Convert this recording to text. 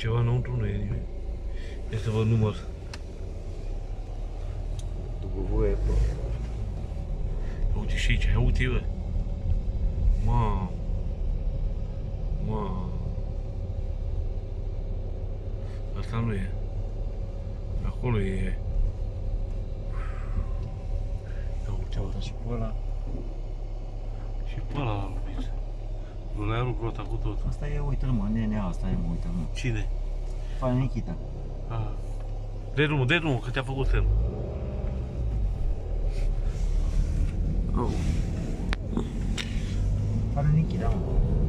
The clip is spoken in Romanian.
ceva înăuntru, nu e nimic. Hai să vă număr. După voie, bă. Uite și aici, uite, bă. Mamă. Mamă. Asta nu e. Acolo e. Ia uite, bă. Și pe ăla. Și pe ăla l-a lupit. Nu le-a rupt grota cu tot. Asta e, uite-l mă, nenea asta e, mă, uite-l mă. Cine? Fane Nikita. Ah. Dă drumul, că te-a făcut semn. Fane Nikita, mă.